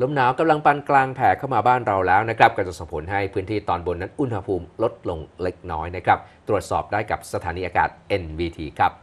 ลมหนาวกำลังปานกลางแผ่เข้ามาบ้านเราแล้วนะครับก็จะส่งผลให้พื้นที่ตอนบนนั้นอุณหภูมิลดลงเล็กน้อยนะครับตรวจสอบได้กับสถานีอากาศ NVT ครับ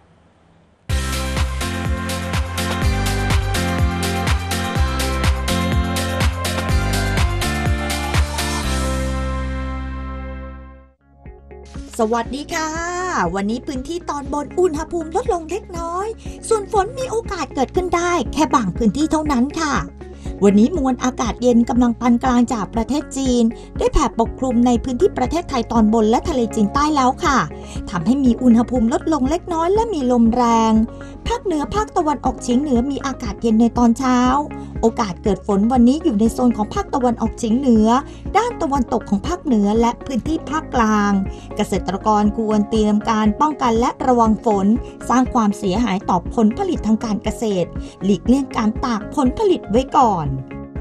สวัสดีค่ะวันนี้พื้นที่ตอนบนอุณหภูมิลดลงเล็กน้อยส่วนฝนมีโอกาสเกิดขึ้นได้แค่บางพื้นที่เท่านั้นค่ะวันนี้มวลอากาศเย็นกำลังปานกลางจากประเทศจีนได้แผ่ปกคลุมในพื้นที่ประเทศไทยตอนบนและทะเลจีนใต้แล้วค่ะทำให้มีอุณหภูมิลดลงเล็กน้อยและมีลมแรงภาคเหนือภาคตะวันออกเฉียงเหนือมีอากาศเย็นในตอนเช้าโอกาสเกิดฝนวันนี้อยู่ในโซนของภาคตะวันออกเฉียงเหนือด้านตะวันตกของภาคเหนือและพื้นที่ภาคกลางเกษตรกรควรเตรียมการป้องกันและระวังฝนสร้างความเสียหายต่อผลผลิตทางการเกษตรหลีกเลี่ยงการตากผลผลิตไว้ก่อน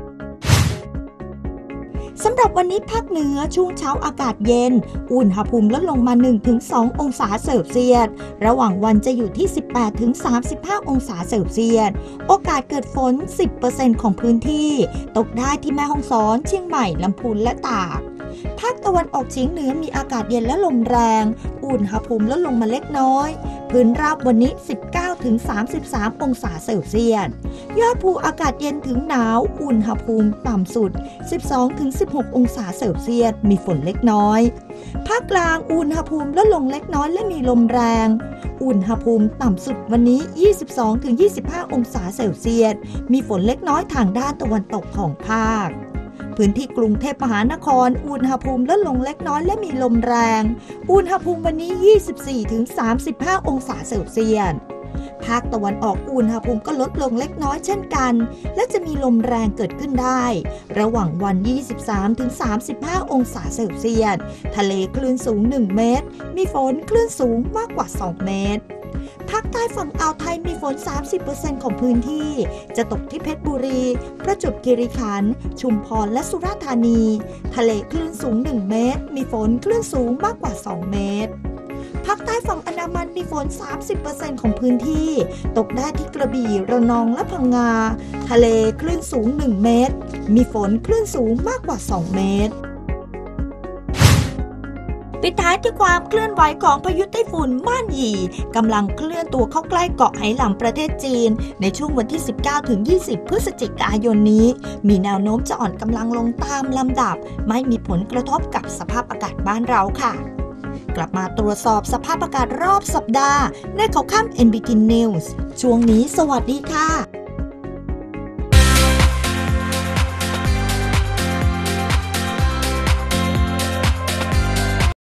สำหรับวันนี้ภาคเหนือช่วงเช้าอากาศเย็นอุณหภูมิลดลงมา 1-2 องศาเซลเซียสระหว่างวันจะอยู่ที่ 18-35 องศาเซลเซียสโอกาสเกิดฝน 10% ของพื้นที่ตกได้ที่แม่ฮ่องสอนเชียงใหม่ลำพูนและตากภาคตะวันออกเฉียงเหนือมีอากาศเย็นและลมแรงอุณหภูมิลดลงมาเล็กน้อยพื้นราบวันนี้ 19-33 องศาเซลเซียสยอดภูอากาศเย็นถึงหนาวอุณหภูมิต่ำสุด 12-16 องศาเซลเซียสมีฝนเล็กน้อยภาคกลางอุณหภูมิลดลงเล็กน้อยและมีลมแรงอุณหภูมิต่ำสุดวันนี้ 22-25 องศาเซลเซียสมีฝนเล็กน้อยทางด้านตะวันตกของภาคพื้นที่กรุงเทพมหานครอุณหภูมิลดลงเล็กน้อยและมีลมแรงอุณหภูมิวันนี้ 24-35 องศาเซลเซียสภาคตะวันออกอุณหภูมิก็ลดลงเล็กน้อยเช่นกันและจะมีลมแรงเกิดขึ้นได้ระหว่างวัน 23-35 องศาเซลเซียสทะเลคลื่นสูง 1 เมตรมีฝนคลื่นสูงมากกว่า 2 เมตรภาคใต้ฝั่งอ่าวไทยมีฝน 30% ของพื้นที่จะตกที่เพชรบุรีประจวบคีรีขันธ์ชุมพรและสุราษฎร์ธานีทะเลคลื่นสูง 1 เมตรมีฝนคลื่นสูงมากกว่า 2 เมตรภาคใต้ฝั่งอันดามันมีฝน 30% ของพื้นที่ตกได้ที่กระบี่ระนองและพังงาทะเลคลื่นสูง 1 เมตรมีฝนคลื่นสูงมากกว่า 2 เมตรปิดท้ายที่ความเคลื่อนไหวของพายุไต้ฝุ่นม่านหยี่กำลังเคลื่อนตัวเข้าใกล้เกาะไหหลำประเทศจีนในช่วงวันที่ 19-20 พฤศจิกายนนี้มีแนวโน้มจะอ่อนกำลังลงตามลำดับไม่มีผลกระทบกับสภาพอากาศบ้านเราค่ะกลับมาตรวจสอบสภาพอากาศรอบสัปดาห์ในข่าวค่ำ NBT News ช่วงนี้สวัสดีค่ะ